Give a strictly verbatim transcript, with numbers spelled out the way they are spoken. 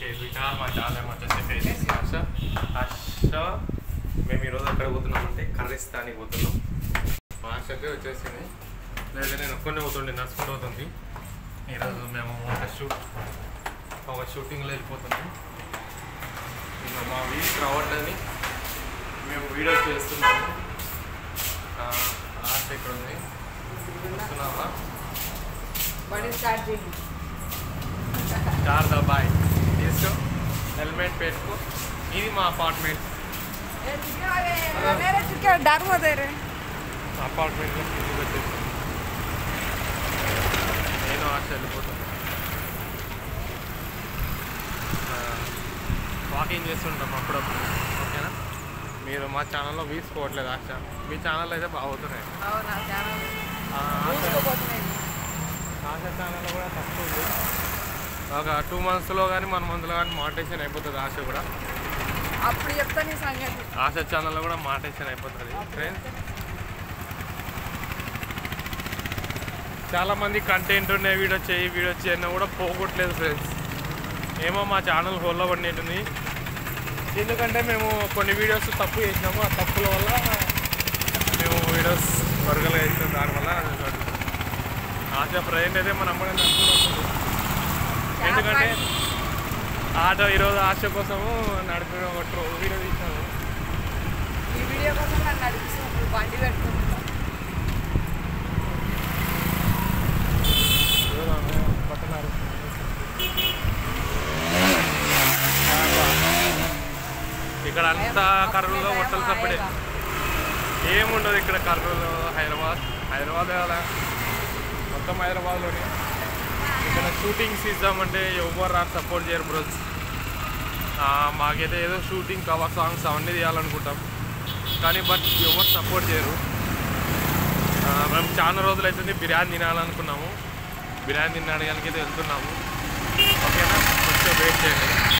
కేబీటా మా చాలా వచ్చేసి ఫేస్ ఆశ ఆశ మేము ఈరోజు ఎక్కడ పోతున్నామంటే కర్రిస్తానికి పోతున్నాం. మా ఆశకి వచ్చేసింది లేదా నేను ఒక్కనే పోతుండే నడుచుకుంటూ పోతుంది. ఈరోజు మేము ఒక షూట్ ఒక షూటింగ్లో వెళ్ళిపోతున్నాం. ఇంకా మా వీక్ రావట్లని మేము వీడియో చేస్తున్నాము. ఆశ ఇక్కడ ఉంది వస్తున్నావా చార్ దబాయ్ తీసుకో హెల్మెట్ పెట్టుకో. ఇది మా అపార్ట్మెంట్ అపార్ట్మెంట్లో కిందికి వచ్చేసి నేను ఆశ వెళ్ళిపోతాను. వాకింగ్ చేస్తుంటాం అప్పుడప్పుడు. ఓకేనా? మీరు మా ఛానల్లో వీసుకోవట్లేదు ఆశ, మీ ఛానల్ అయితే బాగుతున్నాయి. ఆశ ఛానల్లో కూడా తక్కువ ఉంది. ఒక టూ మంత్స్లో కానీ వన్ మంత్లో కానీ మానిటైజేషన్ అయిపోతుంది. ఆశ కూడా అప్పుడు చెప్తాను ఈ సంగతి. ఆశ ఛానల్లో కూడా మానిటైజేషన్ అయిపోతుంది. ఫ్రెండ్స్ చాలామంది కంటెంట్ ఉన్న వీడియో చేయి వీడియో చేయని కూడా పోగొట్టలేదు ఫ్రెండ్స్. ఏమో మా ఛానల్ హోల్లో పడినట్టుంది. ఎందుకంటే మేము కొన్ని వీడియోస్ తప్పు చేసినాము. ఆ తప్పుల వల్ల మేము వీడియోస్ వర్గలు వేస్తాం. దానివల్ల ఆశ ప్రజెంట్ అయితే మన అమ్మని నడుపుకుంటుంది. ఎందుకంటే ఆటో ఈరోజు ఆశ కోసము నడిపిన ఒక వీడియో తీసినాము. ఈ వీడియో కోసం నన్ను నడిపిస్తున్నాను. బండి పెట్టుకుంటున్నాను. పట్టున్నారు ఇక్కడ అంతా కర్నూలులో హోటల్ సప్పుడే ఏముండదు. ఇక్కడ కర్నూలు హైదరాబాద్ హైదరాబాద్ కదా మొత్తం హైదరాబాద్లోనే. ఇక్కడ షూటింగ్స్ ఇద్దామంటే ఎవరు రాదు, సపోర్ట్ చేయరు బ్రోస్. మాకైతే ఏదో షూటింగ్ కవర్ సాంగ్స్ అవన్నీ తీయాలనుకుంటాం కానీ బట్ ఎవరు సపోర్ట్ చేయరు. మేము చాలా రోజులు అవుతుంది బిర్యానీ తినాలనుకున్నాము. బిర్యానీ తినడానికి అయితే వెళ్తున్నాము. ఓకేనా? కొంచెం వెయిట్ చేయండి.